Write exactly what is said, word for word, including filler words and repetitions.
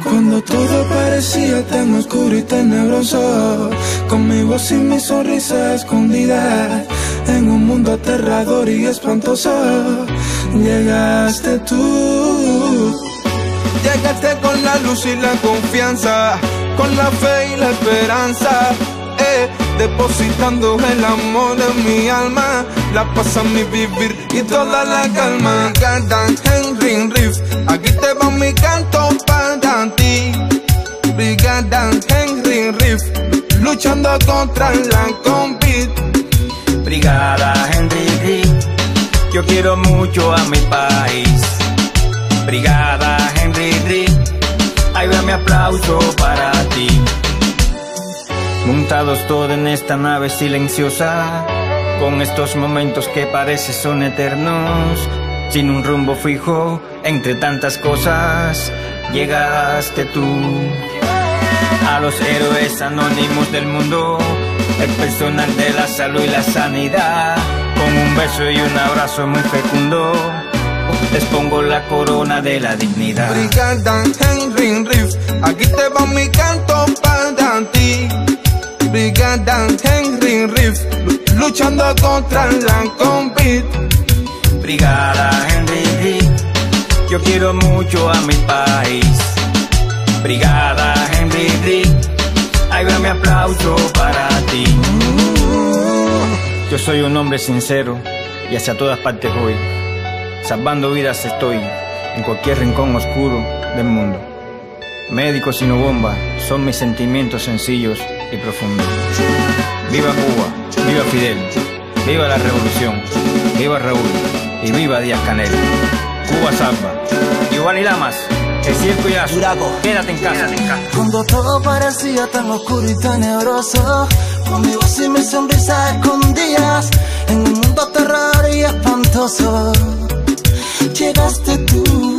Cuando todo parecía tan oscuro y tenebroso, con mi voz y mi sonrisa escondida, en un mundo aterrador y espantoso, llegaste tú. Llegaste con la luz y la confianza, con la fe y la esperanza, eh, depositando el amor en mi alma, la paz a mi vivir y toda la calma. Brigada Henry Riff, aquí te va mi canto para ti. Brigada Henry Riff, luchando contra la COVID. Brigada Henry Riff, yo quiero mucho a mi país. Brigada Henry Riff, ahí va mi aplauso para ti. Montados todos en esta nave silenciosa, con estos momentos que parece son eternos, sin un rumbo fijo, entre tantas cosas, llegaste tú. A los héroes anónimos del mundo, el personal de la salud y la sanidad, con un beso y un abrazo muy fecundo, les pongo la corona de la dignidad. Brigada Henry Riff, aquí te va mi canto para ti. Brigada Henry Riff, luchando contra la COVID. Brigada Henry Riff, yo quiero mucho a mi país. Brigada Henry Riff, ahí va mi aplauso para ti. Yo soy un hombre sincero y hacia todas partes voy. Salvando vidas estoy en cualquier rincón oscuro del mundo. Médico sino bomba son mis sentimientos sencillos y profundos. Viva Cuba, viva Fidel, viva la revolución, viva Raúl y viva Díaz Canel. Cuba salva. Giovanni Lamas, el circo ya. Duraco, quédate en casa. Quédate en casa. Cuando todo parecía tan oscuro y tenebroso, con mi voz y mi sonrisa escondidas, en un mundo aterrador y espantoso, llegaste tú.